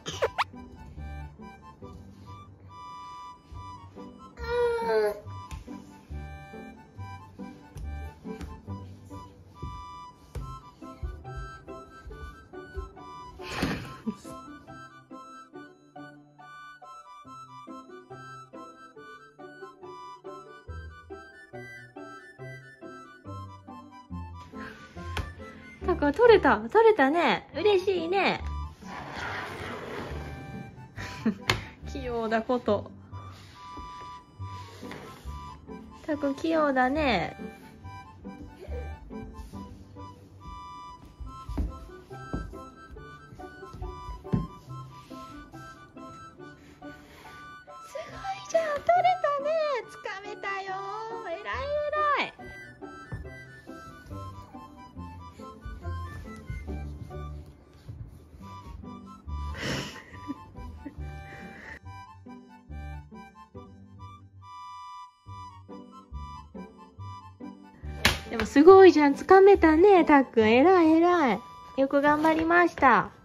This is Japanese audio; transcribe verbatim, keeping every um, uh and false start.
タコ取れた取れたね。嬉しいね。器用だこと。タコ器用だね。すごいじゃん、取れたね。つかめたよ。えらいえらい。でもすごいじゃん、つかめたね、たっくん。えらいえらい。よく頑張りました。